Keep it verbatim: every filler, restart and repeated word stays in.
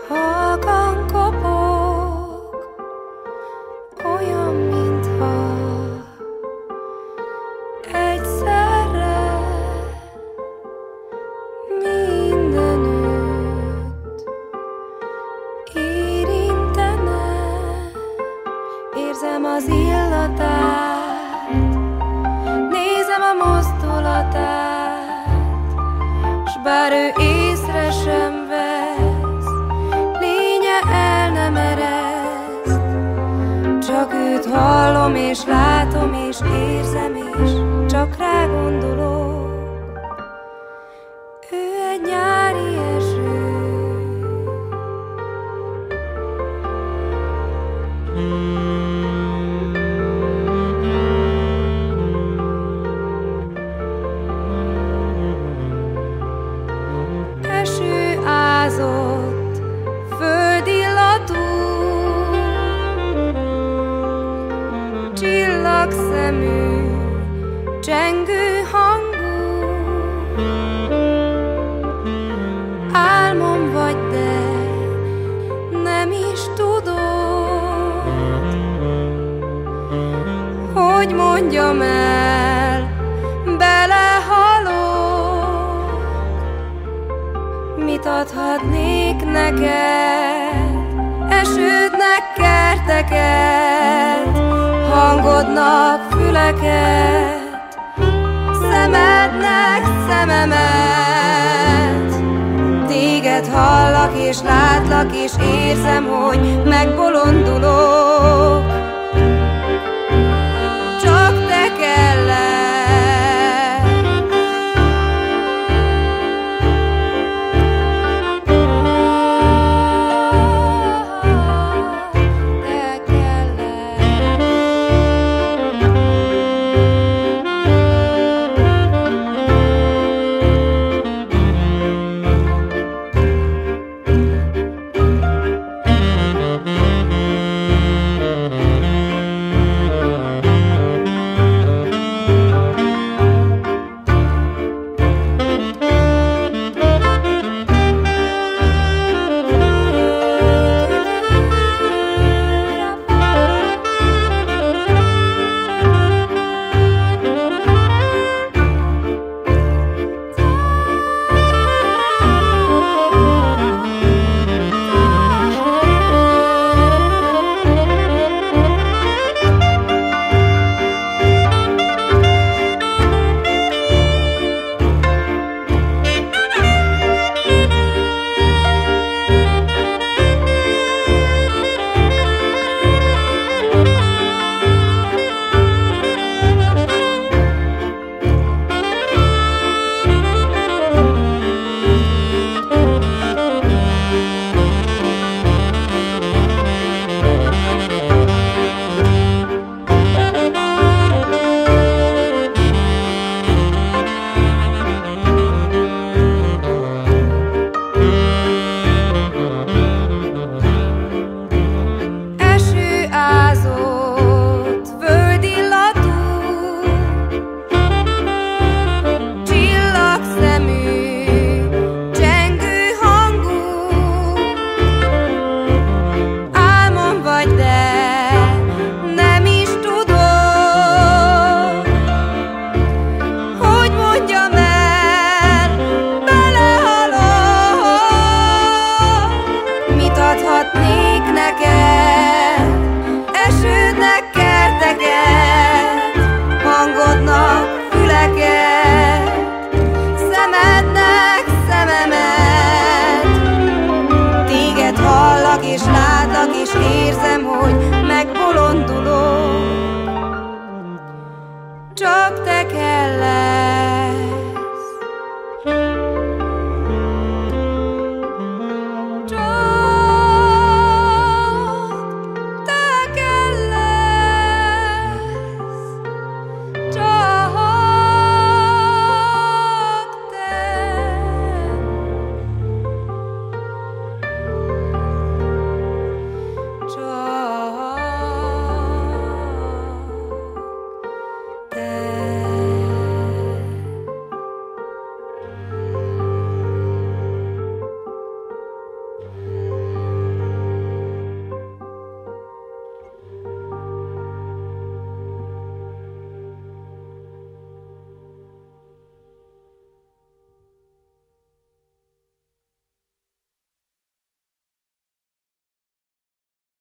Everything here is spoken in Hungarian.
halkan kopog, olyan, mintha egyszerre mindenütt érintene. Érzem az illatát, nézem a mozdulatát, s bár ő észre sem vesz, lénye el nem ereszt. Csak őt hallom és látom és érzem, és csak rá gondolok. Ő egy nyári eső, eső ázott, földillatú, csillagszemű, csengő hangú. Álmom vagy, de nem is tudod, hogy mondjam el, belehalok. Mit adhatnék neked, esődnek kerteket, hangodnak füleket, szemednek szememet. Téged hallak és látlak és érzem, hogy megbolondulok. Csak te kellek. És látlak és érzem, hogy megbolondulok.